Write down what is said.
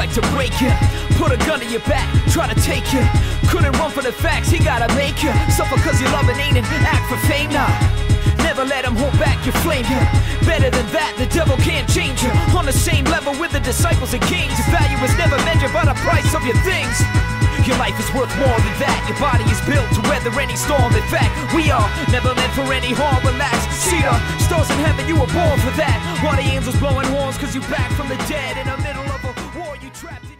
like to break you, put a gun to your back, try to take you. Couldn't run for the facts, he gotta make you suffer cause you love and ain't an act for fame. Nah, never let him hold back your flame. Better than that, the devil can't change you. On the same level with the disciples and kings. Your value is never measured by the price of your things. Your life is worth more than that. Your body is built to weather any storm. In fact, we are never meant for any harm. Relax, see the stars in heaven, you were born for that. While the angels blowing horns cause you back from the dead. In the middle of a war, you trapped in